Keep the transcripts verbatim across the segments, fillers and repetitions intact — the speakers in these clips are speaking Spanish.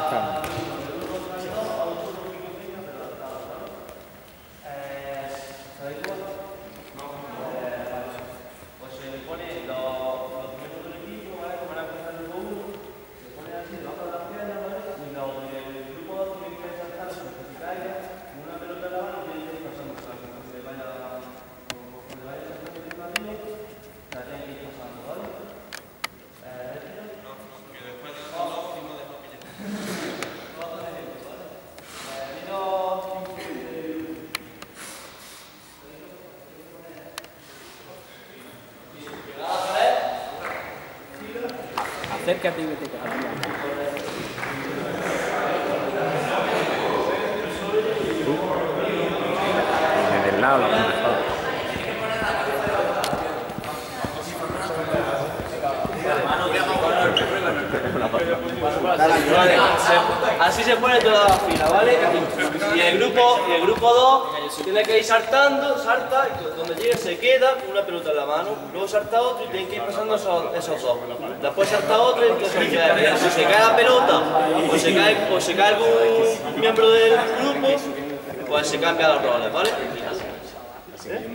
está. Acércate y vete cagando. Desde el lado lo mejor. Así se pone toda la fila, ¿vale? Y el grupo, y el grupo dos tiene que ir saltando, salta, y donde llegue se queda con una pelota en la mano. Luego salta otro y tiene que ir pasando esos, esos dos. Después salta otro y entonces se queda. Si se cae la pelota o se cae, o se cae algún miembro del grupo, pues se cambian los roles, ¿vale? ¿Eh?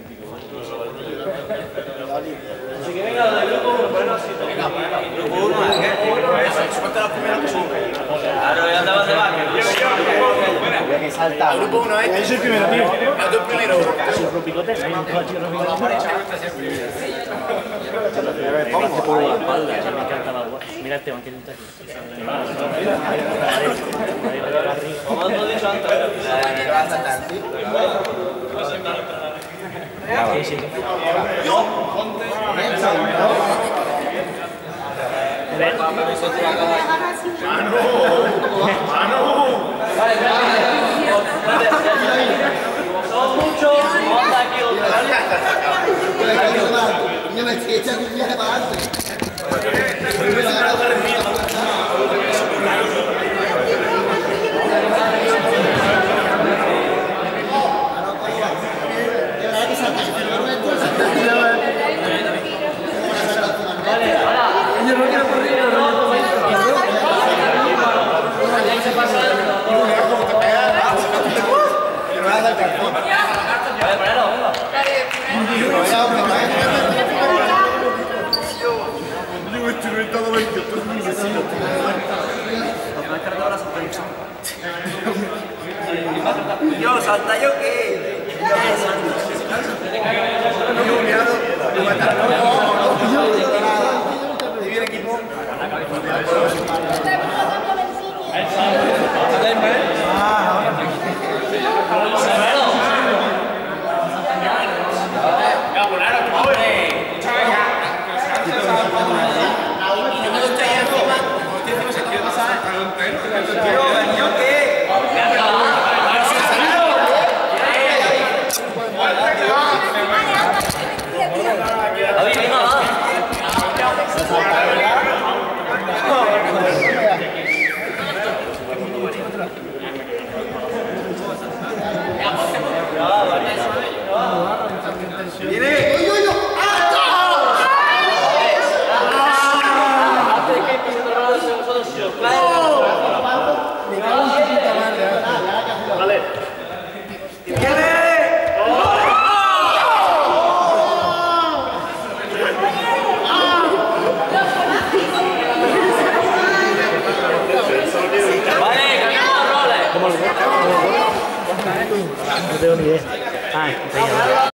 Así que venga, del grupo uno, ponemos así. Grupo uno, ¿qué? Suelta los primeros que suben. Claro, ya te vas de baja. Había que saltar. El grupo uno es. Yo soy el primero, tío. El dos primero. ¿Soy el picote? ¿Hay un coche que no Pongo. por la espalda? Me encanta la guay. Mira este banquete está aquí. Como otro dicho antes. ¿Qué vas a saltar? Sí, sí. Yo, ponte. ¡Mano! ¡Mano! Vale, son muchos, vamos aquí otra vez. Yo me estoy echando un viaje para adelante. Vale, ahora, yo no quiero correr, no, no, ahí se pasa el... Vale, ponelo, venga. Yo me estoy reventando veinte, esto es muy vecino. Yo, salta yo qué. Divide equipo. No tengo ni idea. Ah,